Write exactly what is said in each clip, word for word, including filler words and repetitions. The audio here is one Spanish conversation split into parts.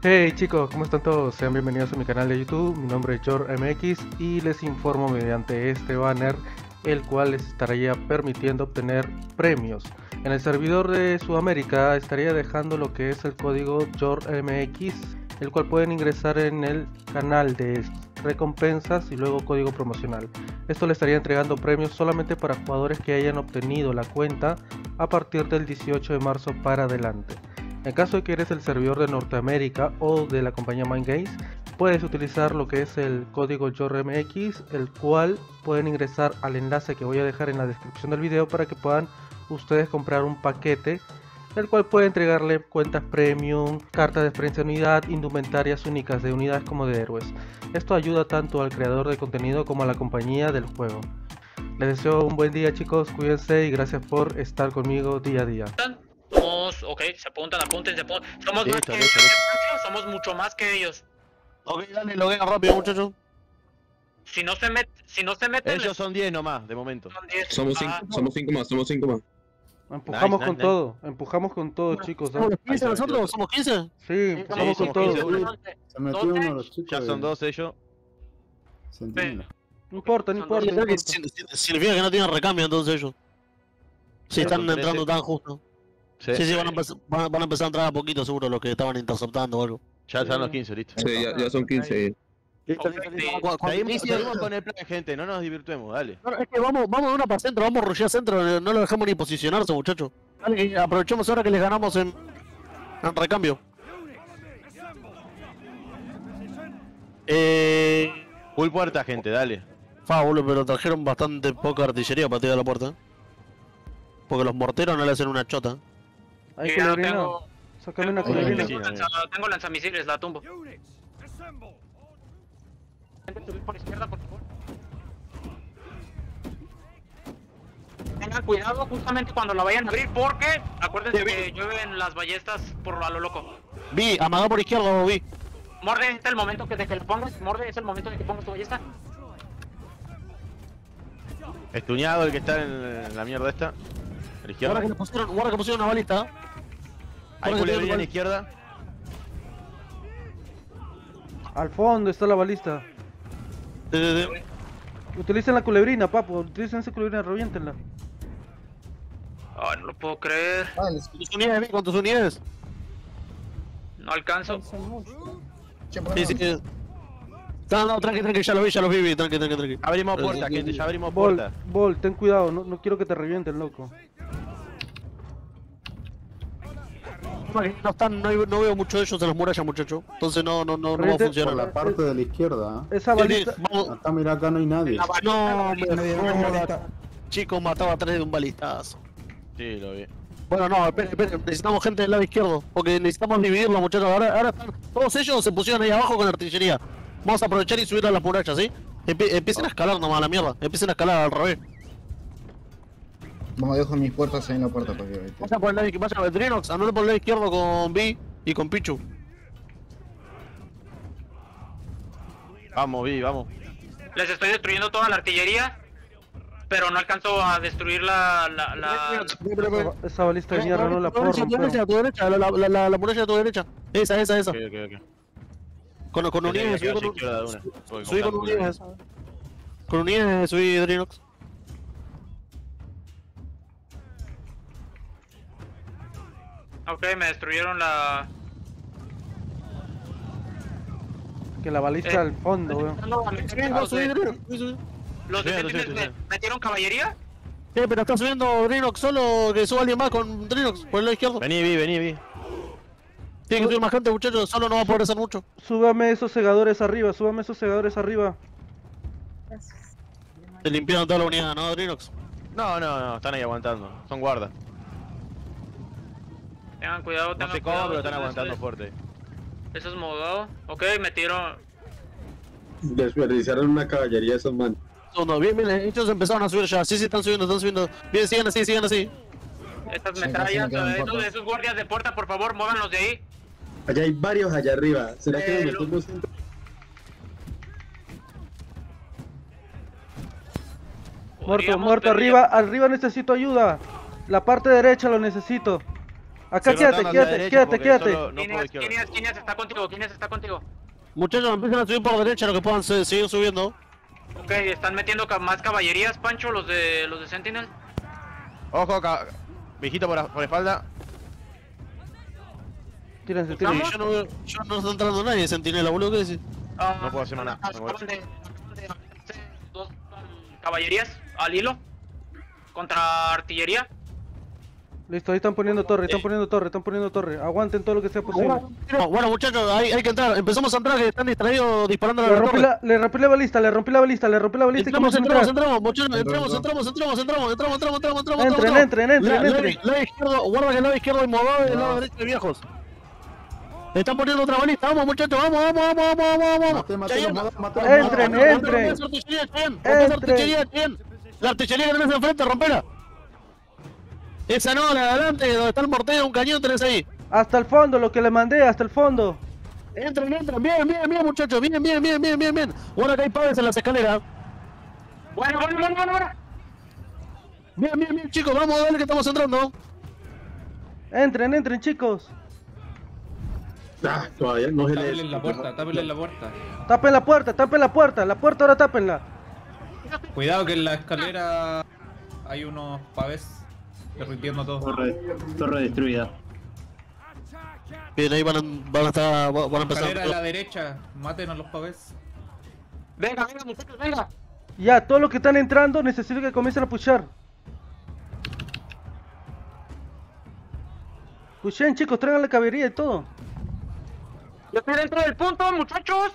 Hey chicos, ¿cómo están todos? Sean bienvenidos a mi canal de YouTube. Mi nombre es Jor M X y les informo mediante este banner, el cual les estaría permitiendo obtener premios. En el servidor de Sudamérica estaría dejando lo que es el código Jor M X, el cual pueden ingresar en el canal de recompensas y luego código promocional. Esto le estaría entregando premios solamente para jugadores que hayan obtenido la cuenta a partir del dieciocho de marzo para adelante. En caso de que eres el servidor de Norteamérica o de la compañía Mindgames, puedes utilizar lo que es el código Jor M X, el cual pueden ingresar al enlace que voy a dejar en la descripción del video para que puedan ustedes comprar un paquete, el cual puede entregarle cuentas premium, cartas de experiencia de unidad, indumentarias únicas de unidades como de héroes. Esto ayuda tanto al creador de contenido como a la compañía del juego. Les deseo un buen día chicos, cuídense y gracias por estar conmigo día a día. Somos, ok, se apuntan, apunten, se apuntan. Somos Sí, más está que bien, ellos, está somos mucho más que ellos. Ok, dale, loguea rápido, muchachos. Si no se met, si no se meten, Ellos son diez nomás, de momento. son diez. Somos cinco, Ajá. somos cinco más, somos cinco más. Empujamos Nice, con nice, todo, empujamos con todo chicos. ¿eh? ¿Somos Ahí quince está, nosotros? veintidós. ¿Somos quince? Sí, Sí, empujamos con somos todo. quince, uno. Se metió uno de los chicos. Ya son de dos ellos. Sentinela. No importa, no Son importa. dos. no Creo que importa. sin- sin- Significa que no tienen recambio entonces ellos. Si Son están trece. entrando tan justo. Sí, Sí, sí, van a, empezar, van, a- van a empezar a entrar a poquito seguro los que estaban interceptando o algo. Ya están los quince, listo. Sí, ya, ya son quince. Listo, Ok, listo, sí. listo. Cu- cuando Seguimos, inicie- seguimos con el plan, gente, no nos divirtuemos, dale. No, es que vamos, vamos de una para centro, vamos a rushear centro, no lo dejemos ni posicionarse, muchachos. Dale, que aprovechemos ahora que les ganamos en, en recambio. Eh. Full puerta, gente, dale. Fa, boludo, pero trajeron bastante poca artillería para tirar la puerta. Porque los morteros no le hacen una chota. Ahí Ya culebrina. tengo, Sácame una tengo, culebrina. tengo, lanza- tengo lanzamisiles, la tumbo. Por izquierda, por favor. Tengan cuidado justamente cuando la vayan a abrir porque acuérdense que llueven las ballestas por a lo loco. Vi, amagá por izquierda, vi. Morde, este es el momento que de que lo pongas, Morde, es el momento de que pongas tu ballesta. Estuñado el que está en la mierda esta. A la Guarda izquierda. que le pusieron, guarda que pusieron una balista. Hay Guarda que culebrina a tiene- la izquierda. Al fondo está la balista. Sí, sí, sí. Utilicen la culebrina, papo. Utilicen esa culebrina, reviéntenla. Ay, no lo puedo creer. Con tus unidades, vi, con tus unidades. No alcanzo. Sí, sí. No, no, tranqui, tranqui, ya los vi, ya los vi, vi, tranqui, tranqui, tranqui. Abrimos puerta, gente, ya abrimos Bol, puerta. Bol, ten cuidado, no, no quiero que te revienten, loco. No están, no, hay- no veo mucho de ellos en las murallas, muchachos. Entonces no, no, no, no va a Reviente- funcionar. Por la parte de la izquierda. ¿eh? Esa Sí, sí, balista, vamos. Acá, mira, acá no hay nadie. No, me joda. Chicos, mataba a tres de un balistazo. Sí, lo vi. Bueno, no, esperen, esperen, necesitamos gente del lado izquierdo, porque necesitamos dividirlo, muchachos. Ahora, ahora están, todos ellos se pusieron ahí abajo con artillería. Vamos a aprovechar y subir a las murallas, ¿sí? Empie- empiecen a escalar nomás a la mierda, empiecen a escalar al revés. Vamos, dejo mis puertas ahí en la puerta para que vete. Vayan por el lado izquierdo, vayan, Drinox, andate por el lado izquierdo con Vi y con Pichu. Vamos, vi, vamos. Les estoy destruyendo toda la artillería, pero no alcanzo a destruir la... la, la... esa, esa balista de mierda no la puedo A tu derecha, romper. a tu derecha, la, la, la, la muralla de tu derecha. Esa, esa, esa. Ok, ok, ok. Con, con Tenés unidades, que subí quedarse con, izquierda de una, porque subí con calculo. unidades. Con unidades subí Drinox. Ok, me destruyeron la... Que la balista Eh, al fondo, weón. Sí, Los no, subí de, Drinox. subí, subí. los de Sí, Sentinels sí, sí, me sí. metieron caballería. Sí, pero está subiendo Drinox solo, que suba alguien más con Drinox, por el lado izquierdo. Vení, vi, vení, vi. Tiene que subir más gente, muchachos, solo no va a poder hacer mucho. Súbame esos segadores arriba, súbame esos segadores arriba. Te limpiaron toda la unidad, ¿no, Drinox? No, no, no, están ahí aguantando. Son guardas. Tengan cuidado, No tengan sé cuidado. cómo, pero están eso es- aguantando fuerte. Eso es modado. Ok, metieron... Desperdiciaron una caballería esos manos. Segundo, bien, bien, ellos empezaron a subir ya. Sí, sí, están subiendo, están subiendo. Bien, sigan así, sigan así. Estas Sí, metrallas, casi me quedan esos, cortos. esos guardias de puerta, por favor, móvanlos de ahí. Allá hay varios allá arriba. ¿Será que Eh, nos lo- metemos dentro? Muerto, Podríamos muerto, pedir- arriba, arriba necesito ayuda. La parte derecha lo necesito. Acá Se quédate, rotan hacia la quédate, derecha quédate, porque quédate. solo- no ¿Quién puedo es? izquierda. ¿Quién es? ¿Quién es? Está contigo, ¿quién es? Está contigo. Muchachos, empiezan a subir por derecha, lo que puedan se- seguir subiendo. Ok, están metiendo ca- más caballerías, Pancho, los de los de Sentinel. Ojo, ca- viejito por, por espalda. Tírense, Sí, tírense. yo no veo, yo no está entrando nadie, Centinela, boludo, ¿qué decís? Ah, No puedo hacer nada, me Acaban muero. de, acaban de hacerse dos um, caballerías al hilo contra artillería. Listo, ahí están poniendo torre, están poniendo torre, están poniendo torre. Aguanten todo lo que sea posible. No, bueno, muchachos, hay, hay que entrar. Empezamos a entrar, que están distraídos disparando a Le la rompí torre. la, le rompí la balista, le rompí la balista, le rompí la balista y Entramos, comienzo a entramos, entrar. entramos, muchachos, entramos, entramos, entramos, entramos, entramos, entramos, entramos, entramos, Entren, entramos. entren, entren, La- entren. Lado, lado izquierdo, guarda que el lado izquierdo hay movado y el lado derecho hay viejos. Están poniendo otra balista, vamos muchachos, vamos, vamos, vamos, vamos, vamos, vamos. Maté, maté, Cheyenne, maté, maté, vamos, Entren, vamos, vamos, entren. vamos, artillería, Cheyenne, vamos, Entren. artillería, Cheyenne. La artillería que tenés enfrente, rompela. Esa no, la de adelante, donde está el mortero, un cañón tenés ahí. Hasta el fondo, lo que le mandé, hasta el fondo. Entren, entren, bien, bien, bien, muchachos, bien, bien, bien, bien, bien, bien. Guarda que hay paves en las escaleras. Bueno, bueno, bueno, bueno, bueno. Bien, bien, bien, chicos, vamos a ver que estamos entrando. Entren, entren, chicos. Ah, todavía no se le... Tápenle la puerta, tápenle la puerta. Tapen la puerta, tapen la puerta, la puerta ahora tápenla. Cuidado que en la escalera hay unos pavés derritiendo todo. Torre, torre destruida. Bien, ahí van a, van a estar, van a empezar. Escalera a la derecha, maten a los pavés. Venga, venga, muchachos, venga. Ya, todos los que están entrando necesito que comiencen a pushar. Pushen, chicos, traigan la caballería y todo. Yo estoy dentro del punto, muchachos.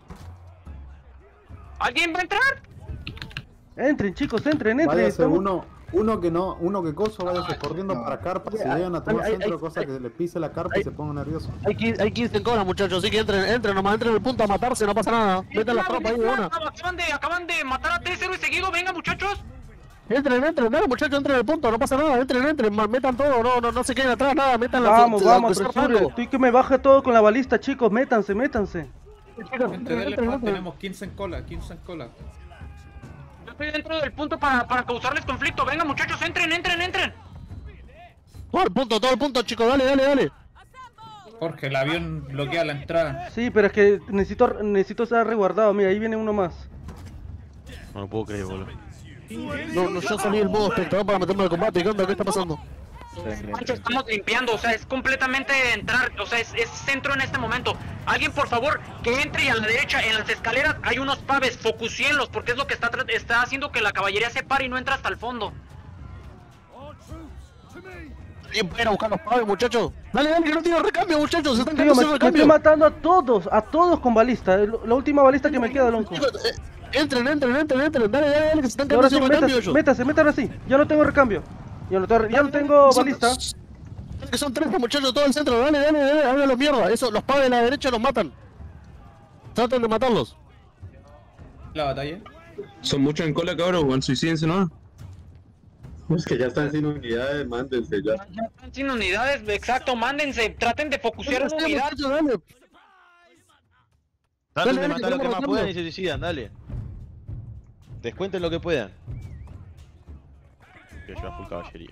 ¿Alguien va a entrar? Entren, chicos, entren, entren. Váyase estamos- uno, uno que no, uno que coso, váyase corriendo para carpa, si llegan a tomar Ay, ay, centro, ay, cosa ay. que le pise la carpa y se ponga nervioso. Hay, qui- hay quince en cola, muchachos, así que entren, entren, nomás entren al punto a matarse, no pasa nada. Metan las tropas ahí de una. Acaban de, acaban de matar a tres héroes seguidos, venga, muchachos. Entren, entren, dale, muchachos, entren al punto, no pasa nada, entren, entren, ma- metan todo, no, no, no se queden atrás, nada, metan la Vamos, la- vamos, la- apresure. Estoy que me baje todo con la balista, chicos. Métanse, métanse. Chicos, Gente, entren, denle entren, paz, entren. tenemos quince en cola, quince en cola. Yo estoy dentro del punto para, para causarles conflicto. Venga, muchachos, entren, entren, entren. Todo el punto, todo el punto, chicos, dale, dale, dale. Jorge, el avión bloquea la entrada. Sí, pero es que necesito, necesito estar resguardado. Mira, ahí viene uno más. No lo puedo creer, boludo. No, no, yo salí del modo espectador para meterme al combate, ¿qué onda? ¿Qué está pasando? Pancho, estamos limpiando, o sea, es completamente entrar, o sea, es, es centro en este momento. Alguien, por favor, que entre y a la derecha, en las escaleras hay unos paves, focusienlos, porque es lo que está, tra- está haciendo que la caballería se pare y no entra hasta el fondo. ¿Alguien puede ir a buscar los paves, muchachos? Dale, dale, que no tiene recambio, muchachos, se están Tío, quedando me, sin me estoy recambio. matando a todos, a todos con balista. Lo- La última balista que me queda, loco. Chicos, eh, entren, entren, entren, entren, dale, dale, dale, que se están Y ahora quedando sí, sin recambio métase, ellos. métase, métase así. Ya no tengo recambio. Ya no, tengo- ya no tengo Son- balista. Que son treinta muchachos todo el centro, dale, dale, dale, háganlo mierda. Eso, los paves de la derecha los matan. Traten de matarlos. La batalla. Son muchos en cola, cabrón, weón, suicídense, ¿no? Es que ya están sin unidades, mándense ya. Ya están sin unidades, exacto, mándense, traten de focusear una Dale, unidad. muchachos, dale. Traten Dale, de dale, matar que lo que tenemos más recambio. puedan y se suicidan, dale. Descuenten lo que puedan. Que lleva full caballería.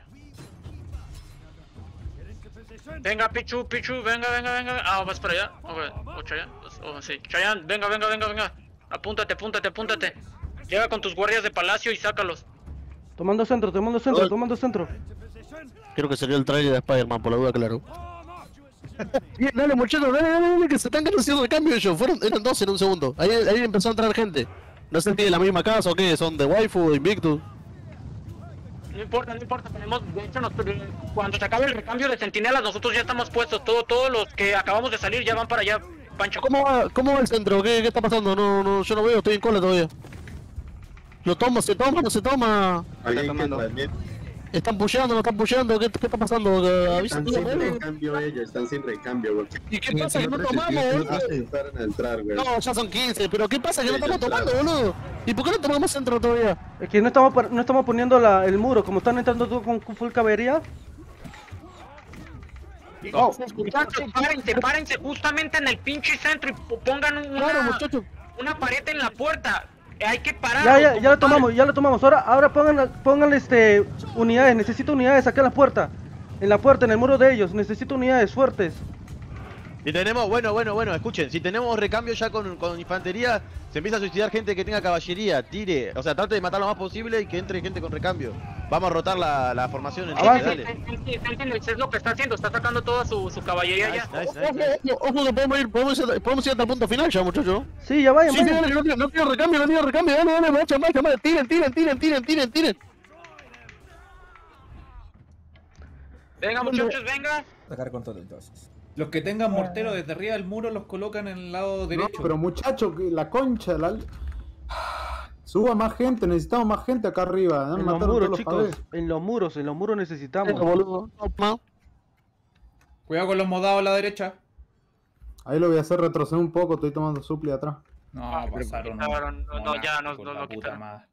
Venga, Pichu, Pichu, venga, venga, venga. Ah, vas para allá. Ok, o Chayanne. Oh, sí. Chayanne, venga, venga, venga, venga. Apúntate, apúntate, apúntate. Llega con tus guardias de palacio y sácalos. Tomando centro, tomando centro, tomando centro. Creo que sería el trailer de Spider-Man, por la duda, claro. Bien, dale, muchachos, dale, dale, dale, que se están haciendo el cambio ellos. Fueron, eran dos en un segundo. Ahí, ahí empezó a entrar gente. No sé si de la misma casa o qué, son de Waifu, de Invictus. No importa, no importa, tenemos, de hecho, nos- cuando se acabe el recambio de centinelas, nosotros ya estamos puestos, todo, todos los que acabamos de salir ya van para allá, Pancho. ¿Cómo va, cómo va el centro? ¿Qué, qué está pasando? No, no, yo no veo, estoy en cola todavía. Lo toma, se toma, no se toma. Alguien que transmite. Están pusheando, no están pusheando, ¿qué, qué está pasando? Eh, avisa Están todo, sin ¿eh? recambio ellos, están sin recambio, weón. ¿Y qué pasa que no tomamos, No boludo? empezaron a entrar, weón. No, ya son quince, pero ¿qué pasa que no Sí, estamos ya tomando, entraron. boludo? ¿Y por qué no tomamos centro todavía? Es que no estamos, par- no estamos poniendo la, el muro. Como están entrando todos con full caballería. Oh, muchachos, párense, párense justamente en el pinche centro y po- pongan una, Claro, muchachos. una pared en la puerta. Hay que parar. Ya, ya, ya lo tomamos, ya lo tomamos. Ahora, ahora pongan, pongan este, unidades. Necesito unidades acá en la puerta. En la puerta, en el muro de ellos. Necesito unidades fuertes. Si tenemos, bueno, bueno, bueno, escuchen, si tenemos recambio ya con, con infantería, se empieza a suicidar gente que tenga caballería, tire, o sea, trate de matar lo más posible y que entre gente con recambio. Vamos a rotar la, la formación en Avance. dale. Es lo que está haciendo, está sacando toda su, su caballería Nice, ya. nice, nice, nice. Ojo, ojo que podemos ir, podemos ir, podemos ir hasta el punto final ya, muchachos. Sí, ya vayan, Sí, sí, vayan. dale, no tiene, no tiene recambio, no tiene recambio, dale, dale, marcha, marcha, marcha, tiren, tiren, tiren, tiren, tiren, tiren. Venga, muchachos, venga. Sacar control entonces. Los que tengan mortero desde arriba del muro los colocan en el lado No, derecho. pero muchacho, que la concha, la... Suba más gente, necesitamos más gente acá arriba. En los Mataron muros, todos los chicos. pavés. En los muros, en los muros necesitamos. Venga, boludo, no, Cuidado con los modados a la derecha. Ahí lo voy a hacer retroceder un poco, estoy tomando supli atrás. No, Ah, pasaron. quitaron, no, no, ya nos- por nos la lo puta quitaron. madre.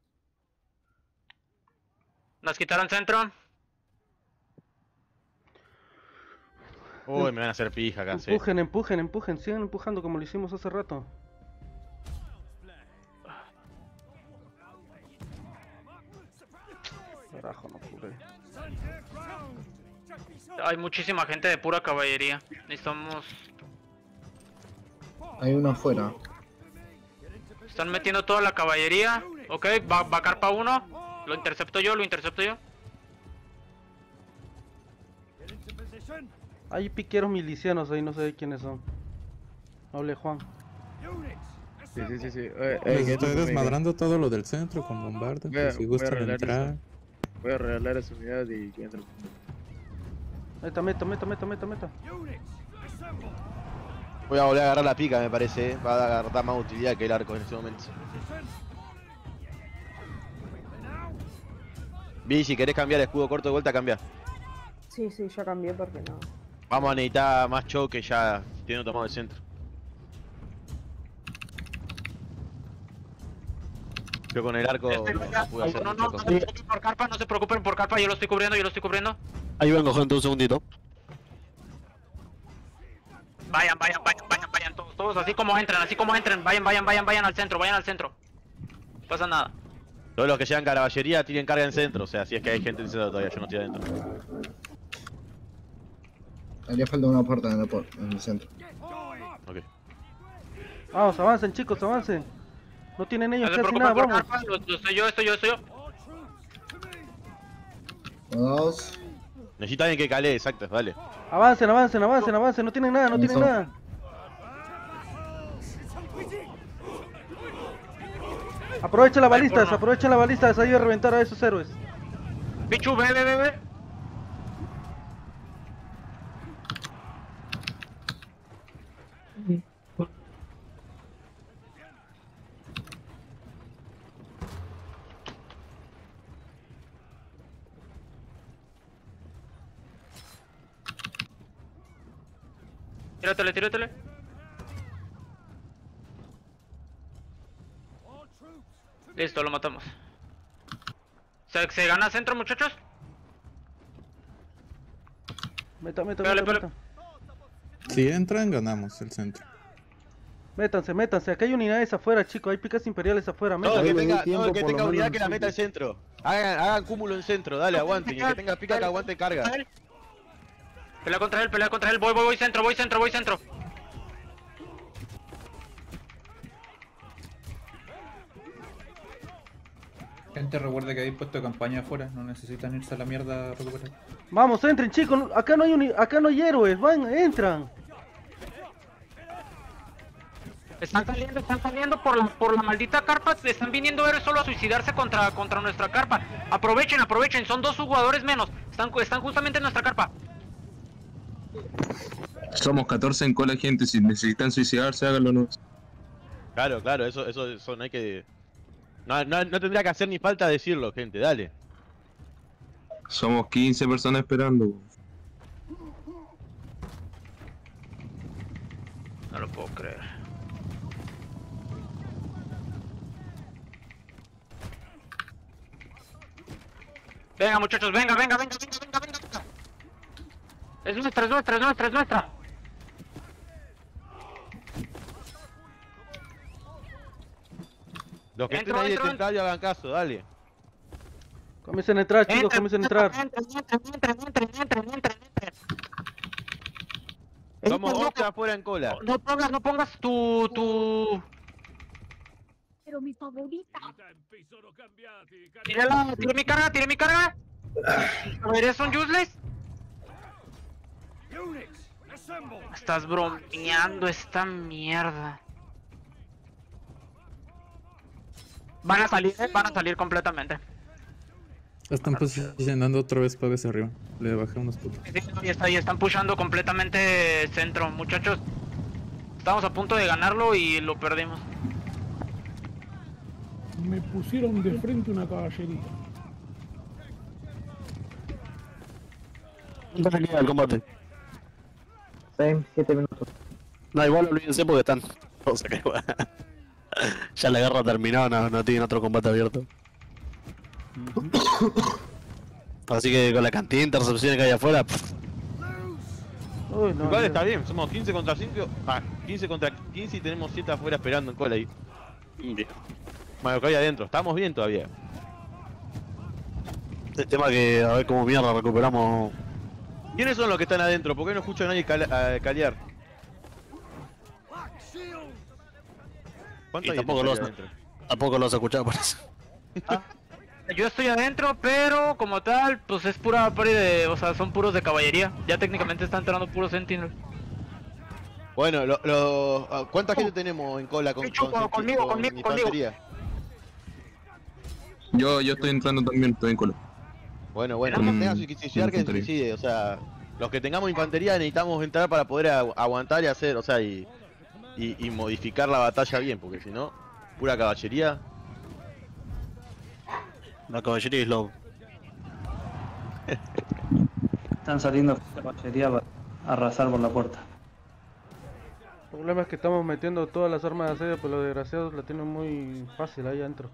Nos quitaron centro. Uy, me van a hacer pija acá, sí. Empujen, empujen, empujen. Sigan empujando como lo hicimos hace rato. Carajo, no pude. Hay muchísima gente de pura caballería. Necesitamos... Hay uno afuera. Están metiendo toda la caballería. Ok, va, va carpa uno. Lo intercepto yo, lo intercepto yo. Hay piqueros milicianos ahí, no sé quiénes son. Hable Juan. Sí, sí, sí, sí. Eh, Les eh, estoy que- desmadrando todo lo del centro con bombardas. Voy a- Si voy a gustan arreglar entrar. eso. Voy a regalar esa unidad y que entre. Meta, meta, meta, meta, meta, meta. Voy a volver a agarrar la pica, me parece, eh. Va a agarrar más utilidad que el arco en este momento. Vi, si querés cambiar escudo corto de vuelta, cambia. Sí, sí, ya cambié porque no. Vamos a necesitar más choque ya, teniendo tomado el centro. Yo con el arco Este, no pude hacer no, mucha no, no cosa. se preocupen por carpa, no se preocupen por carpa, yo lo estoy cubriendo, yo lo estoy cubriendo. Ahí vengo, gente, un segundito. Vayan, vayan, vayan, vayan, vayan, todos, todos, así como entran, así como entran, vayan, vayan, vayan, vayan al centro, vayan al centro. No pasa nada. Todos los que llegan caballería tienen carga en centro, o sea, si es que hay gente en centro todavía, yo no estoy adentro. Haría falta una puerta en el, por- en el centro. Ok. Vamos, avancen, chicos, avancen. No tienen ellos No se casi preocupen nada, por vamos. carpa, lo, lo estoy yo, estoy yo, estoy yo. Dos. Necesita alguien que calee, exacto, vale. Avancen, avancen, avancen, avancen. No tienen nada, no tienen Avanzó. nada. Aprovecha la Vale, balistas, porno. aprovecha la balistas, ayuda a reventar a esos héroes. Pichu, ve, ve, ve, ve. Tíratele, tíratele. Listo, lo matamos. ¿Se, se gana centro, muchachos? Meta, meta, Pégale, meta, pégale. meta. Si entran, ganamos el centro. Métanse, métanse. Acá hay unidades afuera, chicos. Hay picas imperiales afuera. Todo el Métanse. que Ahí me di tenga, tiempo, todo el que por lo tenga menos, unidad que la sí. meta al centro. Hagan, hagan cúmulo en centro, dale, aguanten. Y el que tenga pica que aguante carga. Pelea contra él, pelea contra él. Voy, voy, voy centro, voy centro, voy centro. Gente, recuerde que hay puesto de campaña afuera, no necesitan irse a la mierda a recuperar. Vamos, entren, chicos. Acá no hay uni- acá no hay héroes. Van, entran. Están saliendo, están saliendo por la, por la maldita carpa. Están viniendo héroes solo a suicidarse contra, contra nuestra carpa. Aprovechen, aprovechen. Son dos jugadores menos. Están, están justamente en nuestra carpa. Somos catorce en cola, gente. Si necesitan suicidarse, háganlo. No. Claro, claro, eso, eso, eso no hay que... No, no, no tendría que hacer ni falta decirlo, gente, dale. Somos quince personas esperando. No lo puedo creer. Venga, muchachos, venga, venga, venga, venga, venga, venga, venga. Es nuestra, es nuestra, es nuestra, es nuestra. Los que Entro, estén ahí de entro, tentado hagan caso, dale. Comiencen a entrar, chicos, Entren, comiencen a entrar. entren, entren, entren, entren, entren, entren, entren. Somos Entren, once afuera en cola. No pongas, no pongas tu, tu... Pero mi favorita. Tiré, la, tiré mi carga, tiré mi carga. A ver, ¿son useless? Estás bromeando esta mierda. Van a salir, eh, van a salir completamente. Están posicionando otra vez paves arriba. Le bajé unos puntos. Sí, y, está, y están pushando completamente centro, muchachos. Estamos a punto de ganarlo y lo perdimos. Me pusieron de frente una caballería. ¿Cuánto se queda el combate? seis, siete minutos. No, igual olvídense porque están. O sea que bueno. Ya la guerra terminó, no, no tienen otro combate abierto. Así que con la cantidad de intercepciones que hay afuera. Pff. Uy, no, Igual no. está bien, somos quince contra cinco. Ah, quince contra quince y tenemos siete afuera esperando en cola ahí. Bien. Bueno, que hay adentro, estamos bien todavía. El tema que a ver cómo mierda recuperamos. ¿Quiénes son los que están adentro? ¿Por qué no escucho a nadie cal a calear? ¿Cuánto Y hay tampoco de lo, gente vas, adentro? tampoco lo vas a escuchar por eso. Yo estoy adentro, pero como tal, pues es pura pari de, o sea, son puros de caballería. Ya técnicamente están entrando puros sentinels. Bueno, lo, lo, ¿cuánta gente tenemos en cola con, Chupo, con, conmigo, con conmigo, infantería? Yo, yo estoy entrando también, estoy en cola. Bueno, bueno, Mm, que tenga suicidiar que se infantería. suicide, o sea, los que tengamos infantería necesitamos entrar para poder agu- aguantar y hacer, o sea, y, y, y modificar la batalla bien, porque si no, pura caballería. La caballería es lobo. Están saliendo caballería para arrasar por la puerta. El problema es que estamos metiendo todas las armas de asedio, pero los desgraciados la tienen muy fácil ahí adentro.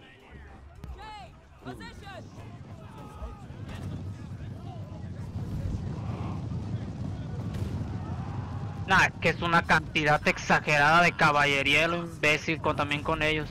Nah, que es una cantidad exagerada de caballería, lo imbécil con, también con ellos.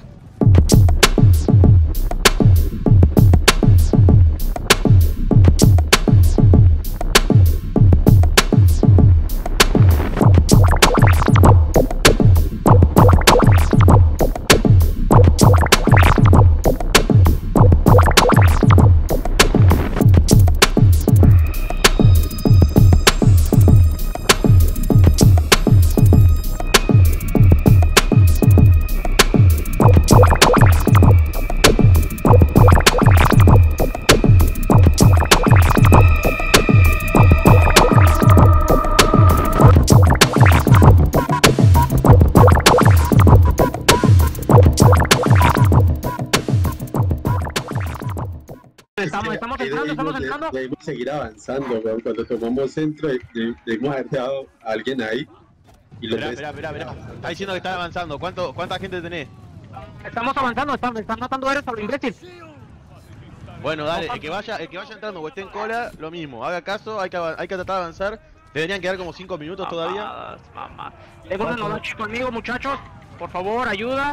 Estamos, estamos entrando, estamos entrando. Debimos seguir avanzando, weón. Cuando tomamos centro, de- de- debimos haber dejado a alguien ahí. Y lo Esperá, esperá, esperá, esperá. Está diciendo que están avanzando. ¿Cuánto, ¿Cuánta gente tenés? Estamos avanzando, están, están matando héroes a lo imbécil. Bueno, dale, el que vaya, el que vaya entrando o esté en cola, lo mismo. Haga caso, hay que, avan- hay que tratar de avanzar. Deberían quedar como cinco minutos todavía. Mamadas, mamá. Tengo una noche conmigo, muchachos. Por favor, ayuda.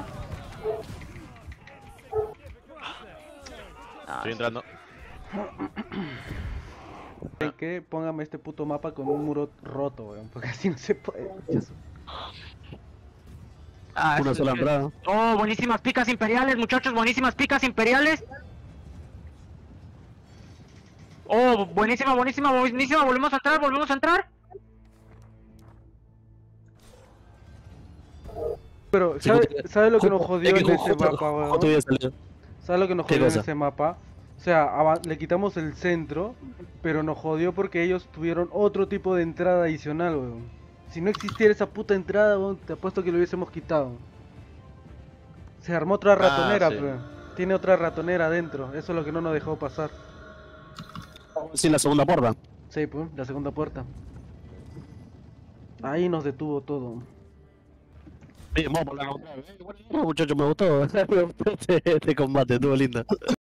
Estoy entrando. ¿En qué? Póngame este puto mapa con un muro roto, weón, porque así no se puede. Eso. Ah, Una eso sola es- entrada. Oh, buenísimas picas imperiales, muchachos, buenísimas picas imperiales. Oh, buenísima, buenísima, buenísima, volvemos a entrar, volvemos a entrar. Pero, Sí, ¿sabe, justo- ¿sabe lo que nos justo- jodió es que en ese justo- mapa, justo weón? voy a salir. ¿Sabes lo que nos ¿Qué jodió en cosa? ese mapa? O sea, ava- le quitamos el centro, pero nos jodió porque ellos tuvieron otro tipo de entrada adicional, weón. Si no existiera esa puta entrada, weón, te apuesto que lo hubiésemos quitado. Se armó otra ratonera, sí. weón. Tiene otra ratonera adentro. Eso es lo que no nos dejó pasar. Sí, la segunda puerta. Sí, pues, la segunda puerta. Ahí nos detuvo todo. Bien, vamos por la otra vez. Bueno, muchachos, me gustó. Me gustó este, este combate, estuvo lindo.